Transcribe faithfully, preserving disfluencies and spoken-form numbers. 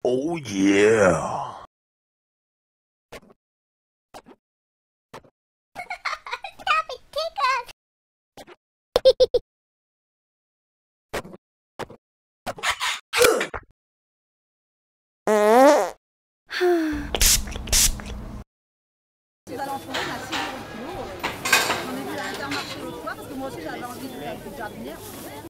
Oh yeah! Ces alentours à six euros le kilo. On est venu à l'Intermarché l'autre fois parce que moi aussi j'avais envie de faire une jardinière.